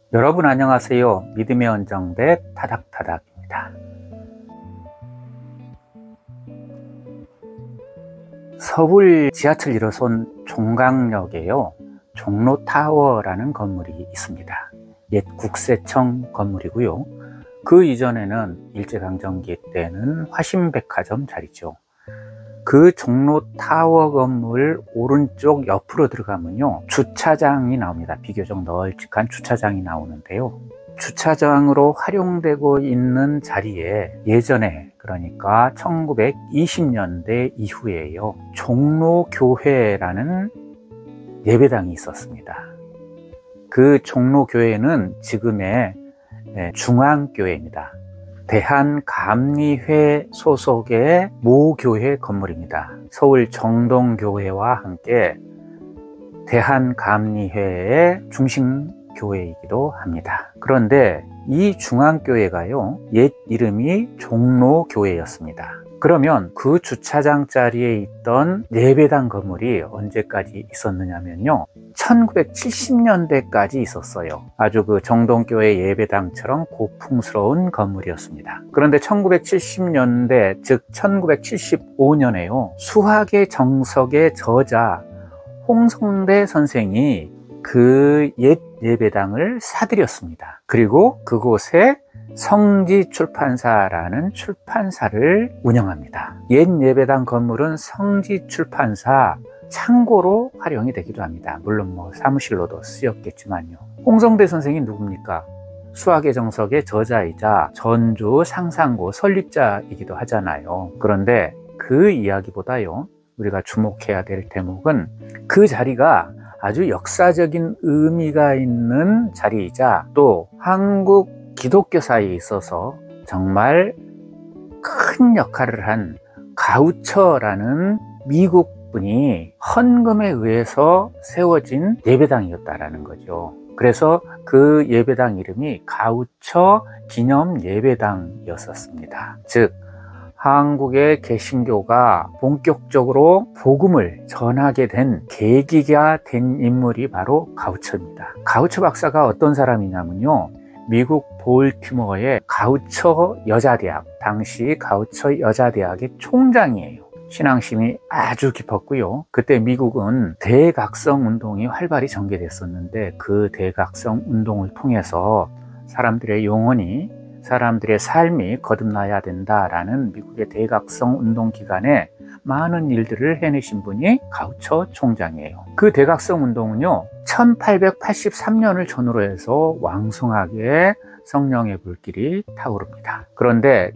여러분 안녕하세요. 믿음의 언정대 타닥타닥입니다. 서울 지하철 1호선 종강역에요, 종로타워라는 건물이 있습니다. 옛 국세청 건물이고요. 그 이전에는 일제강점기 때는 화신백화점 자리죠. 그 종로타워 건물 오른쪽 옆으로 들어가면요, 주차장이 나옵니다. 비교적 널찍한 주차장이 나오는데요, 주차장으로 활용되고 있는 자리에 예전에, 그러니까 1920년대 이후에요, 종로교회라는 예배당이 있었습니다. 그 종로교회는 지금의 중앙교회입니다. 대한감리회 소속의 모교회 건물입니다. 서울 정동교회와 함께 대한감리회의 중심교회이기도 합니다. 그런데 이 중앙교회가요, 옛 이름이 종로교회였습니다. 그러면 그 주차장 자리에 있던 예배당 건물이 언제까지 있었느냐면요, 1970년대까지 있었어요. 아주 그 정동교회 예배당처럼 고풍스러운 건물이었습니다. 그런데 1970년대, 즉 1975년에요, 수학의 정석의 저자 홍성대 선생이 그 옛 예배당을 사들였습니다. 그리고 그곳에 성지출판사라는 출판사를 운영합니다. 옛 예배당 건물은 성지출판사 창고로 활용이 되기도 합니다. 물론 사무실로도 쓰였겠지만요. 홍성대 선생이 누굽니까? 수학의 정석의 저자이자 전주 상상고 설립자이기도 하잖아요. 그런데 그 이야기보다요, 우리가 주목해야 될 대목은 그 자리가 아주 역사적인 의미가 있는 자리이자 또 한국 기독교사에 있어서 정말 큰 역할을 한 가우처라는 미국 분이 헌금에 의해서 세워진 예배당이었다라는 거죠. 그래서 그 예배당 이름이 가우처 기념 예배당이었었습니다. 즉, 한국의 개신교가 본격적으로 복음을 전하게 된 계기가 된 인물이 바로 가우처입니다. 가우처 박사가 어떤 사람이냐면요, 미국 볼티모어의 가우처 여자대학, 당시 가우처 여자대학의 총장이에요. 신앙심이 아주 깊었고요. 그때 미국은 대각성 운동이 활발히 전개됐었는데 그 대각성 운동을 통해서 사람들의 영혼이, 사람들의 삶이 거듭나야 된다라는 미국의 대각성 운동 기간에 많은 일들을 해내신 분이 가우처 총장이에요. 그 대각성 운동은요, 1883년을 전후로 해서 왕성하게 성령의 불길이 타오릅니다. 그런데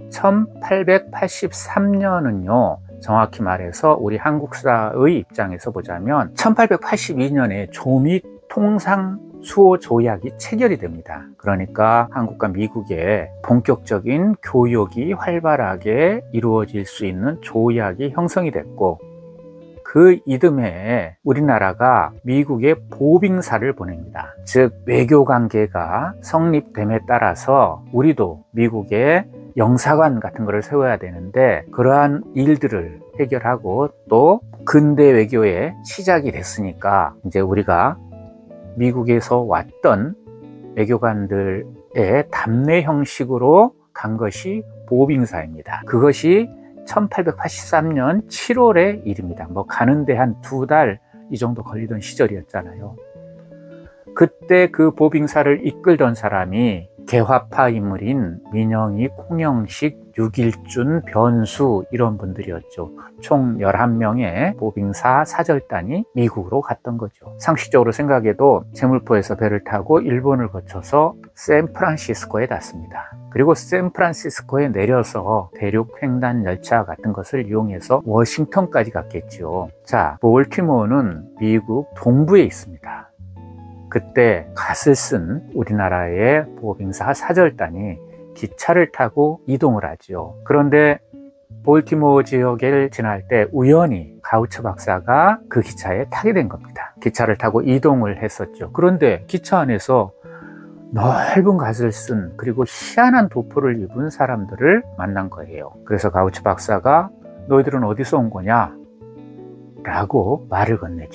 1883년은요, 정확히 말해서 우리 한국사의 입장에서 보자면 1882년에 조미 통상 수호 조약이 체결이 됩니다. 그러니까 한국과 미국의 본격적인 교역이 활발하게 이루어질 수 있는 조약이 형성이 됐고, 그 이듬해에 우리나라가 미국에 보빙사를 보냅니다. 즉, 외교관계가 성립됨에 따라서 우리도 미국에 영사관 같은 거를 세워야 되는데, 그러한 일들을 해결하고 또 근대 외교의 시작이 됐으니까 이제 우리가 미국에서 왔던 외교관들의 답례 형식으로 간 것이 보빙사입니다. 그것이 1883년 7월의 일입니다. 가는데 한 2달 이 정도 걸리던 시절이었잖아요. 그때 그 보빙사를 이끌던 사람이 개화파 인물인 민영이, 콩영식, 육일준, 변수, 이런 분들이었죠. 총 11명의 보빙사 사절단이 미국으로 갔던 거죠. 상식적으로 생각해도 제물포에서 배를 타고 일본을 거쳐서 샌프란시스코에 닿습니다. 그리고 샌프란시스코에 내려서 대륙 횡단 열차 같은 것을 이용해서 워싱턴까지 갔겠죠. 자, 볼티모어는 미국 동부에 있습니다. 그때 갓을 쓴 우리나라의 보빙사 사절단이 기차를 타고 이동을 하죠. 그런데 볼티모어 지역을 지날 때 우연히 가우처 박사가 그 기차에 타게 된 겁니다. 기차를 타고 이동을 했었죠. 그런데 기차 안에서 넓은 갓을 쓴, 그리고 희한한 도포를 입은 사람들을 만난 거예요. 그래서 가우처 박사가 너희들은 어디서 온 거냐? 라고 말을 건네죠.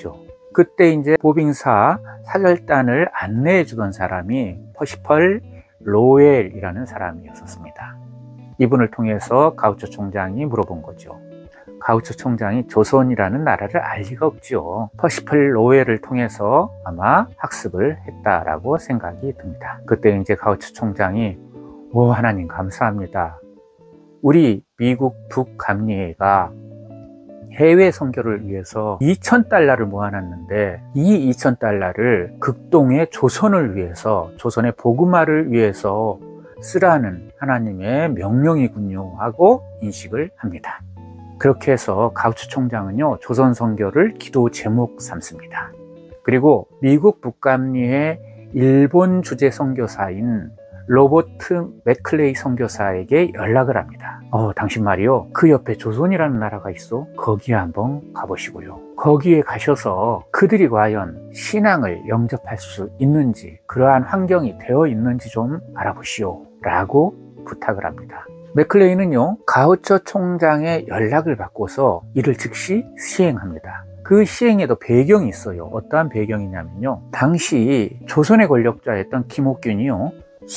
그때 이제 보빙사 사절단을 안내해 주던 사람이 퍼시펄 로웰이라는 사람이었습니다. 이분을 통해서 가우초 총장이 물어본 거죠. 가우초 총장이 조선이라는 나라를 알 리가 없죠. 퍼시펄 로웰을 통해서 아마 학습을 했다라고 생각이 듭니다. 그때 이제 가우초 총장이 오, 하나님 감사합니다. 우리 미국 북감리회가 해외 선교를 위해서 2,000달러를 모아놨는데 이 2,000달러를 극동의 조선을 위해서, 조선의 복음화를 위해서 쓰라는 하나님의 명령이군요 하고 인식을 합니다. 그렇게 해서 가우초 총장은요, 조선 선교를 기도 제목 삼습니다. 그리고 미국 북감리회 일본 주재 선교사인 로버트 맥클레이 선교사에게 연락을 합니다. 당신 말이요, 그 옆에 조선이라는 나라가 있어. 거기에 한번 가보시고요. 거기에 가셔서 그들이 과연 신앙을 영접할 수 있는지, 그러한 환경이 되어 있는지 좀 알아보시오 라고 부탁을 합니다. 맥클레이는요, 가우초 총장의 연락을 받고서 이를 즉시 시행합니다. 그 시행에도 배경이 있어요. 어떠한 배경이냐면요, 당시 조선의 권력자였던 김옥균이요,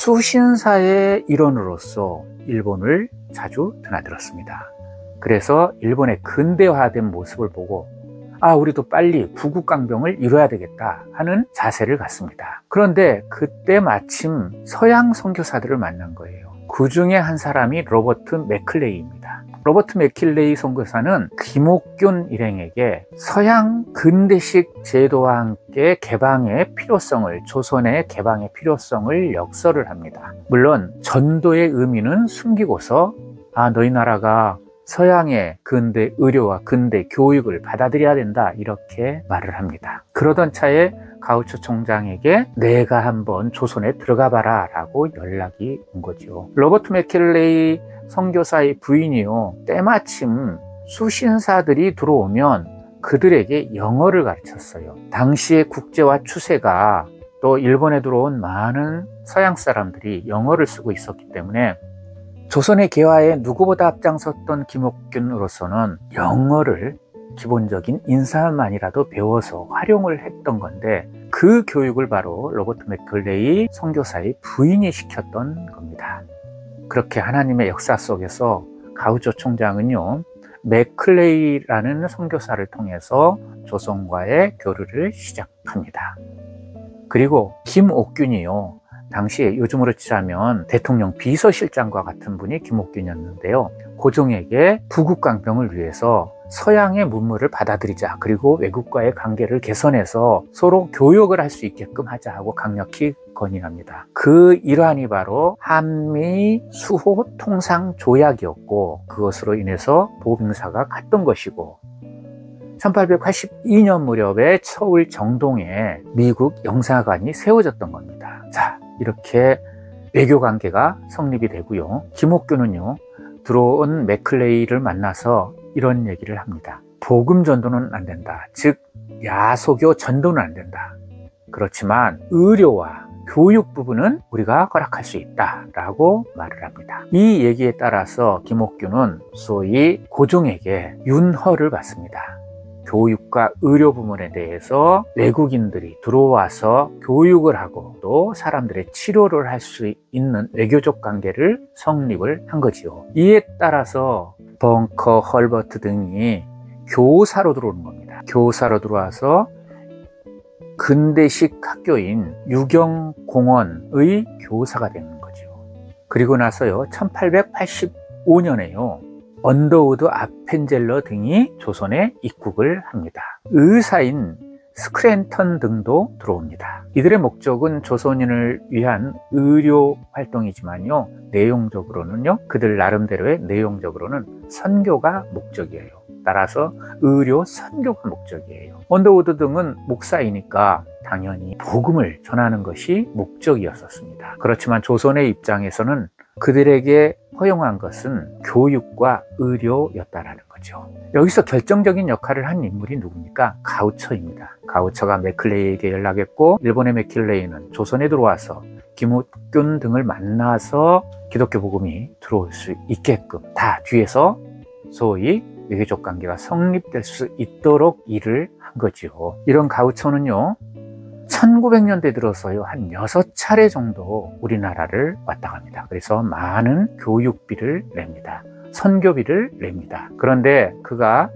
수신사의 일원으로서 일본을 자주 드나들었습니다. 그래서 일본의 근대화된 모습을 보고 우리도 빨리 부국강병을 이뤄야 되겠다 하는 자세를 갖습니다. 그런데 그때 마침 서양 선교사들을 만난 거예요. 그 중에 한 사람이 로버트 맥클레이입니다. 로버트 맥클레이 선교사는 김옥균 일행에게 서양 근대식 제도와 함께 개방의 필요성을, 조선의 개방의 필요성을 역설을 합니다. 물론 전도의 의미는 숨기고서 너희 나라가 서양의 근대 의료와 근대 교육을 받아들여야 된다, 이렇게 말을 합니다. 그러던 차에 가우초 총장에게 내가 한번 조선에 들어가 봐라 라고 연락이 온 거죠. 로버트 맥켈레이 선교사의 부인이요, 때마침 수신사들이 들어오면 그들에게 영어를 가르쳤어요. 당시의 국제화 추세가, 또 일본에 들어온 많은 서양 사람들이 영어를 쓰고 있었기 때문에 조선의 개화에 누구보다 앞장섰던 김옥균으로서는 영어를 기본적인 인사만이라도 배워서 활용을 했던 건데, 그 교육을 바로 로버트 맥클레이 선교사의 부인이 시켰던 겁니다. 그렇게 하나님의 역사 속에서 가우초 총장은요, 맥클레이라는 선교사를 통해서 조선과의 교류를 시작합니다. 그리고 김옥균이요, 당시에 요즘으로 치자면 대통령 비서실장과 같은 분이 김옥균이었는데요, 고종에게 부국강병을 위해서 서양의 문물을 받아들이자, 그리고 외국과의 관계를 개선해서 서로 교역을 할 수 있게끔 하자 하고 강력히 건의합니다. 그 일환이 바로 한미 수호 통상 조약이었고, 그것으로 인해서 보빙사가 갔던 것이고, 1882년 무렵에 서울 정동에 미국 영사관이 세워졌던 겁니다. 자, 이렇게 외교 관계가 성립이 되고요, 김옥균은요, 들어온 맥클레이를 만나서 이런 얘기를 합니다. 복음 전도는 안 된다. 즉 야소교 전도는 안 된다. 그렇지만 의료와 교육 부분은 우리가 허락할 수 있다 라고 말을 합니다. 이 얘기에 따라서 김옥균은 소위 고종에게 윤허를 받습니다. 교육과 의료 부문에 대해서 외국인들이 들어와서 교육을 하고 또 사람들의 치료를 할 수 있는 외교적 관계를 성립을 한 거지요. 이에 따라서 벙커, 헐버트 등이 교사로 들어오는 겁니다. 교사로 들어와서 근대식 학교인 유경공원의 교사가 되는 거죠. 그리고 나서요, 1885년에요, 언더우드 아펜젤러 등이 조선에 입국을 합니다. 의사인 스크랜턴 등도 들어옵니다. 이들의 목적은 조선인을 위한 의료 활동이지만요, 내용적으로는요, 그들 나름대로의 내용적으로는 선교가 목적이에요. 따라서 의료 선교가 목적이에요. 언더우드 등은 목사이니까 당연히 복음을 전하는 것이 목적이었습니다. 그렇지만 조선의 입장에서는 그들에게 허용한 것은 교육과 의료였다라는 거죠. 여기서 결정적인 역할을 한 인물이 누굽니까? 가우처입니다. 가우처가 맥클레이에게 연락했고, 일본의 맥클레이는 조선에 들어와서 김옥균 등을 만나서 기독교 복음이 들어올 수 있게끔 다 뒤에서 소위 외교적 관계가 성립될 수 있도록 일을 한 거지요. 이런 가우처는요 1900년대 들어서요 한 6차례 정도 우리나라를 왔다 갑니다. 그래서 많은 교육비를 냅니다. 선교비를 냅니다. 그런데 그가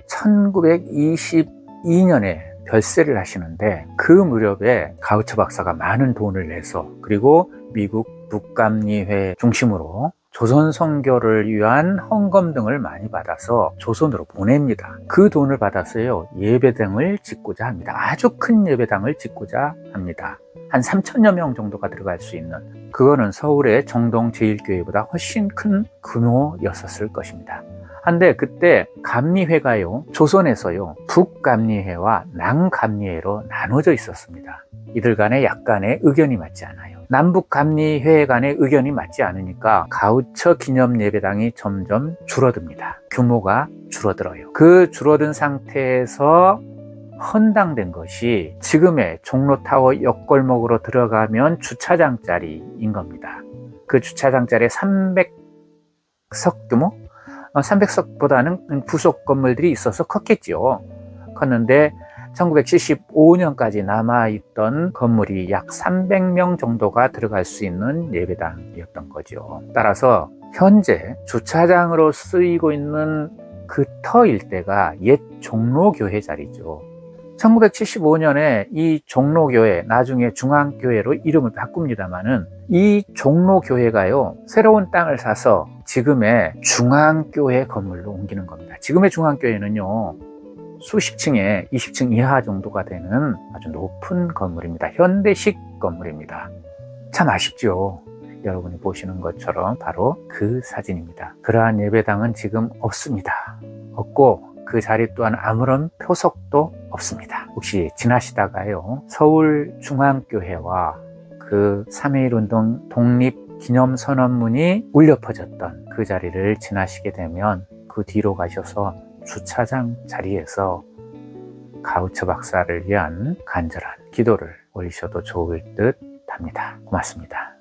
1922년에 별세를 하시는데 그 무렵에 가우처 박사가 많은 돈을 내서 그리고 미국 북감리회 중심으로 조선 선교를 위한 헌금 등을 많이 받아서 조선으로 보냅니다. 그 돈을 받아서요 예배당을 짓고자 합니다. 아주 큰 예배당을 짓고자 합니다. 한 3,000여 명 정도가 들어갈 수 있는, 그거는 서울의 정동제일교회보다 훨씬 큰 규모였었을 것입니다. 한데 그때 감리회가요 조선에서요 북감리회와 남감리회로 나눠져 있었습니다. 이들 간에 약간의 의견이 맞지 않아요. 남북감리회 간의 의견이 맞지 않으니까 가우처 기념 예배당이 점점 줄어듭니다. 규모가 줄어들어요. 그 줄어든 상태에서 헌당된 것이 지금의 종로타워 옆골목으로 들어가면 주차장 자리인 겁니다. 그 주차장 자리에 300석 규모? 300석보다는 부속 건물들이 있어서 컸겠죠. 컸는데 1975년까지 남아있던 건물이 약 300명 정도가 들어갈 수 있는 예배당이었던 거죠. 따라서 현재 주차장으로 쓰이고 있는 그 터 일대가 옛 종로교회 자리죠. 1975년에 이 종로교회, 나중에 중앙교회로 이름을 바꿉니다만은 이 종로교회가요 새로운 땅을 사서 지금의 중앙교회 건물로 옮기는 겁니다. 지금의 중앙교회는요 수십 층에 20층 이하 정도가 되는 아주 높은 건물입니다. 현대식 건물입니다. 참 아쉽죠. 여러분이 보시는 것처럼 바로 그 사진입니다. 그러한 예배당은 지금 없습니다. 없고 그 자리 또한 아무런 표석도 없습니다. 혹시 지나시다가요 서울중앙교회와 그 3.1운동 독립기념선언문이 울려 퍼졌던 그 자리를 지나시게 되면 그 뒤로 가셔서 주차장 자리에서 가우처 박사를 위한 간절한 기도를 올리셔도 좋을 듯 합니다. 고맙습니다.